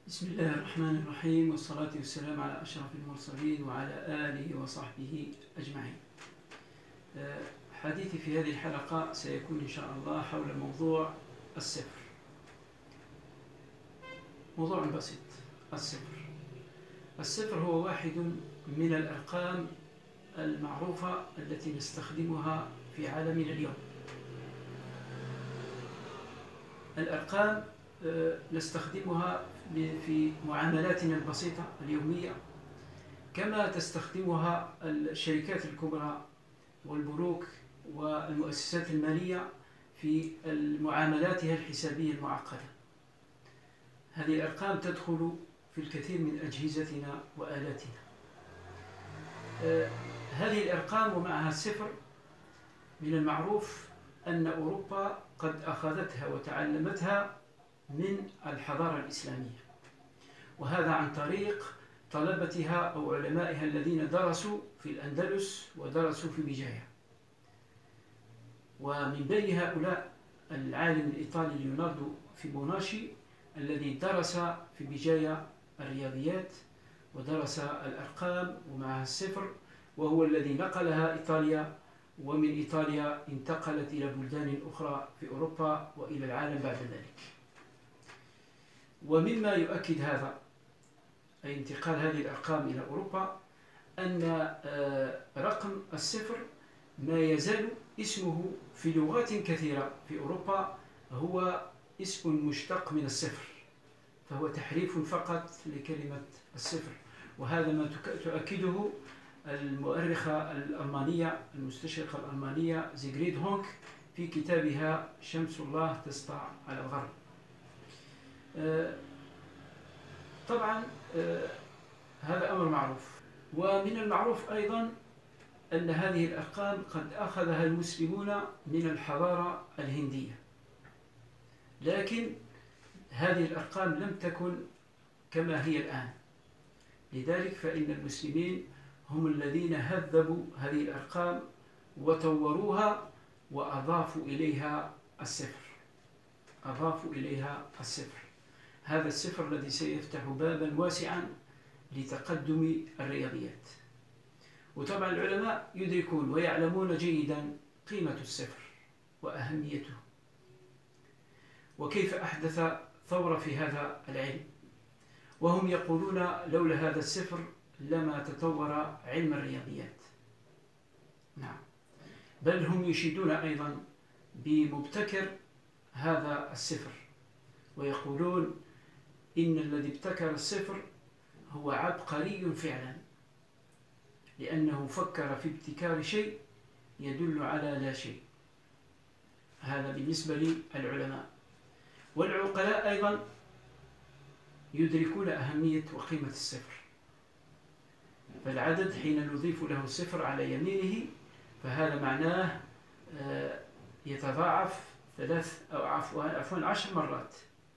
بسم الله الرحمن الرحيم، والصلاة والسلام على أشرف المرسلين وعلى آله وصحبه أجمعين. حديثي في هذه الحلقة سيكون إن شاء الله حول موضوع الصفر. موضوع بسيط. الصفر هو واحد من الأرقام المعروفة التي نستخدمها في عالمنا اليوم. الأرقام نستخدمها في معاملاتنا البسيطة اليومية، كما تستخدمها الشركات الكبرى والبنوك والمؤسسات المالية في معاملاتها الحسابية المعقدة. هذه الأرقام تدخل في الكثير من أجهزتنا وآلاتنا. هذه الأرقام ومعها الصفر من المعروف أن أوروبا قد أخذتها وتعلمتها من الحضارة الإسلامية، وهذا عن طريق طلبتها أو علمائها الذين درسوا في الأندلس ودرسوا في بجاية. ومن بين هؤلاء العالم الإيطالي ليوناردو فيبوناشي الذي درس في بجاية الرياضيات ودرس الأرقام ومعها الصفر، وهو الذي نقلها إيطاليا، ومن إيطاليا انتقلت إلى بلدان أخرى في أوروبا وإلى العالم بعد ذلك. ومما يؤكد هذا، أي انتقال هذه الأرقام إلى أوروبا، أن رقم الصفر ما يزال اسمه في لغات كثيرة في أوروبا هو اسم مشتق من الصفر، فهو تحريف فقط لكلمة الصفر. وهذا ما تؤكده المؤرخة الألمانية المستشرقة الألمانية زيغريد هونك في كتابها شمس الله تسطع على الغرب. طبعا هذا أمر معروف. ومن المعروف أيضا أن هذه الأرقام قد أخذها المسلمون من الحضارة الهندية، لكن هذه الأرقام لم تكن كما هي الآن. لذلك فإن المسلمين هم الذين هذبوا هذه الأرقام وطوروها وأضافوا إليها الصفر. هذا الصفر الذي سيفتح بابا واسعا لتقدم الرياضيات. وطبعا العلماء يدركون ويعلمون جيدا قيمة الصفر وأهميته، وكيف أحدث ثورة في هذا العلم. وهم يقولون لولا هذا الصفر لما تطور علم الرياضيات. نعم، بل هم يشيدون أيضا بمبتكر هذا الصفر، ويقولون إن الذي ابتكر الصفر هو عبقري فعلا، لأنه فكر في ابتكار شيء يدل على لا شيء. هذا بالنسبة للعلماء. والعقلاء أيضا يدركون أهمية وقيمة الصفر، فالعدد حين نضيف له الصفر على يمينه فهذا معناه يتضاعف 10 مرات.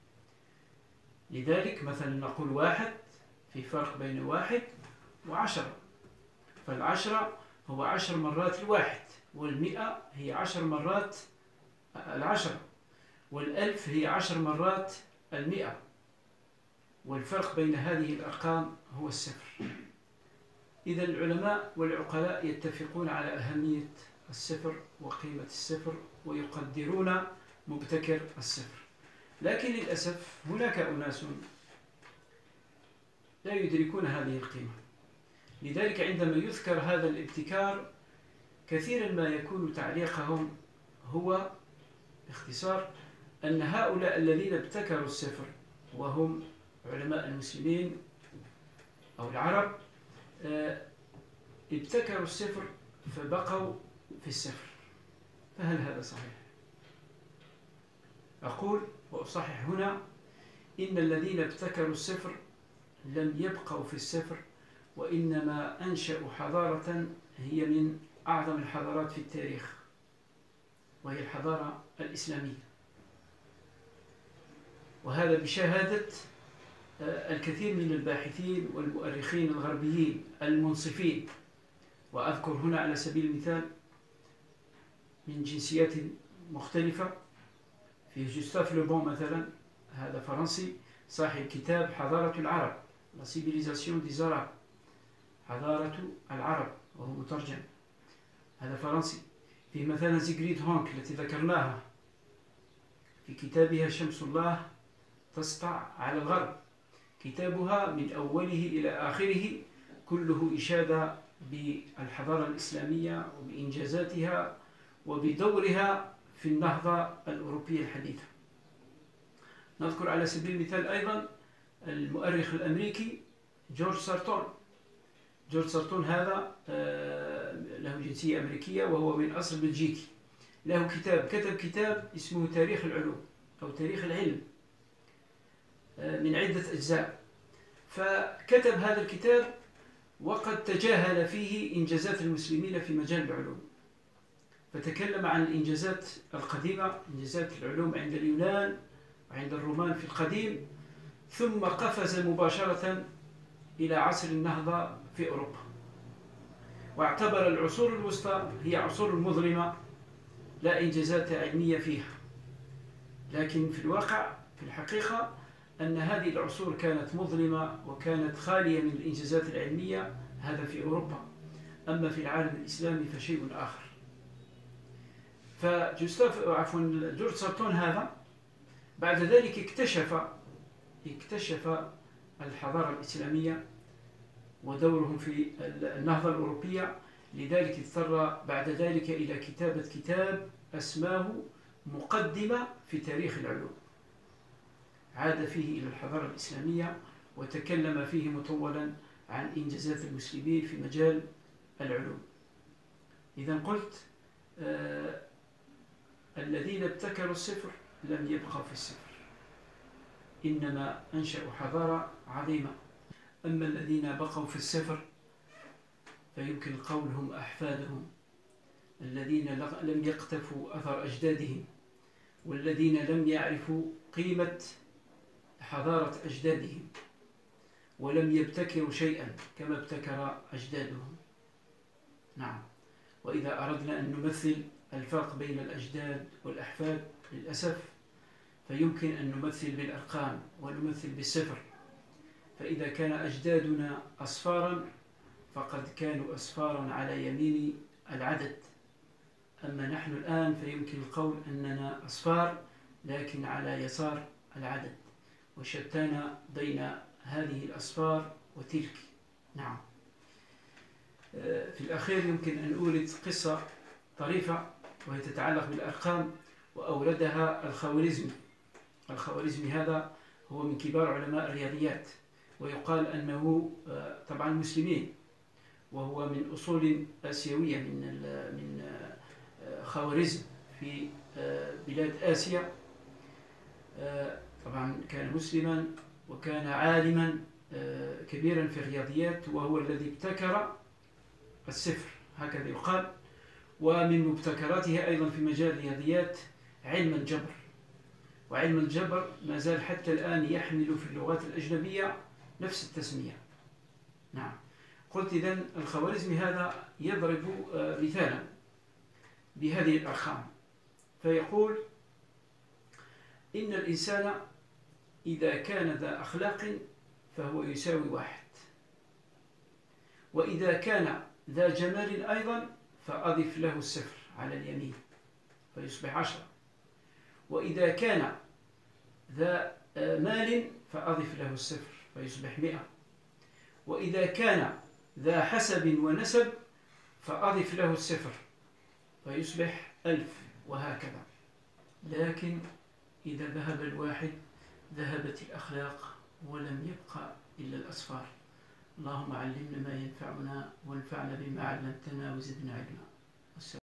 لذلك مثلا نقول 1 في فرق بين 1 و10، فالعشرة هو 10 مرات الواحد، والمئة هي 10 مرات 10، والألف هي 10 مرات 100. والفرق بين هذه الأرقام هو الصفر. إذا العلماء والعقلاء يتفقون على أهمية الصفر وقيمة الصفر، ويقدرون مبتكر الصفر. لكن للأسف هناك أناس لا يدركون هذه القيمة. لذلك عندما يذكر هذا الابتكار كثيرا ما يكون تعليقهم هو باختصار أن هؤلاء الذين ابتكروا الصفر وهم علماء المسلمين أو العرب ابتكروا الصفر فبقوا في الصفر. فهل هذا صحيح؟ أقول وأصحح هنا إن الذين ابتكروا الصفر لم يبقوا في الصفر، وإنما أنشأوا حضارة هي من أعظم الحضارات في التاريخ، وهي الحضارة الإسلامية. وهذا بشهادة الكثير من الباحثين والمؤرخين الغربيين المنصفين. وأذكر هنا على سبيل المثال من جنسيات مختلفة، في جوستاف لوبون مثلا، هذا فرنسي، صاحب كتاب حضارة العرب La civilisation des Arabes حضارة العرب وهو مترجم، هذا فرنسي. في مثلا زيغريد هونك التي ذكرناها في كتابها شمس الله تسطع على الغرب، كتابها من أوله إلى آخره كله إشادة بالحضارة الإسلامية وبإنجازاتها وبدورها في النهضة الأوروبية الحديثة. نذكر على سبيل المثال أيضا المؤرخ الأمريكي جورج سارتون. جورج سارتون هذا له جنسية أمريكية وهو من أصل بلجيكي. له كتب كتاب اسمه تاريخ العلوم أو تاريخ العلم من عدة أجزاء. فكتب هذا الكتاب وقد تجاهل فيه إنجازات المسلمين في مجال العلوم، فتكلم عن الإنجازات القديمة، إنجازات العلوم عند اليونان وعند الرومان في القديم، ثم قفز مباشرة إلى عصر النهضة في أوروبا، واعتبر العصور الوسطى هي عصور مظلمة لا إنجازات علمية فيها. لكن في الواقع في الحقيقة أن هذه العصور كانت مظلمة وكانت خالية من الإنجازات العلمية، هذا في أوروبا. أما في العالم الإسلامي فشيء آخر. جورج سارتون هذا بعد ذلك اكتشف الحضارة الإسلامية ودورهم في النهضة الأوروبية، لذلك اضطر بعد ذلك إلى كتابة كتاب أسماه مقدمة في تاريخ العلوم، عاد فيه إلى الحضارة الإسلامية وتكلم فيه مطولا عن إنجازات المسلمين في مجال العلوم. إذا قلت الذين ابتكروا الصفر لم يبقوا في الصفر، إنما أنشأوا حضارة عظيمة. أما الذين بقوا في الصفر فيمكن القول هم أحفادهم، الذين لم يقتفوا أثر أجدادهم، والذين لم يعرفوا قيمة حضارة أجدادهم ولم يبتكروا شيئا كما ابتكر أجدادهم. نعم. وإذا أردنا أن نمثل الفرق بين الأجداد والأحفاد للأسف فيمكن أن نمثل بالأرقام ونمثل بالصفر. فإذا كان أجدادنا أصفارا فقد كانوا أصفارا على يمين العدد، أما نحن الآن فيمكن القول أننا أصفار لكن على يسار العدد، وشتان بين هذه الأصفار وتلك. نعم. في الأخير يمكن أن أورد قصة طريفة وهي تتعلق بالأرقام، وأوردها الخوارزمي. الخوارزمي هذا هو من كبار علماء الرياضيات، ويقال أنه طبعا مسلمين، وهو من أصول آسيوية من خوارزم في بلاد آسيا. طبعا كان مسلما وكان عالما كبيرا في الرياضيات، وهو الذي ابتكر الصفر هكذا يقال. ومن مبتكراته أيضا في مجال الرياضيات علم الجبر، وعلم الجبر ما زال حتى الآن يحمل في اللغات الأجنبية نفس التسمية. نعم. قلت إذن الخوارزمي هذا يضرب مثالا بهذه الأرقام، فيقول إن الإنسان إذا كان ذا أخلاق فهو يساوي 1، وإذا كان ذا جمال أيضا فأضف له الصفر على اليمين فيصبح 10، وإذا كان ذا مال فأضف له الصفر فيصبح 100، وإذا كان ذا حسب ونسب فأضف له الصفر فيصبح 1000، وهكذا. لكن إذا ذهب الواحد ذهبت الأخلاق ولم يبقى إلا الأصفار. اللهم علمنا ما ينفعنا وانفعنا بما علمتنا وزدنا علما.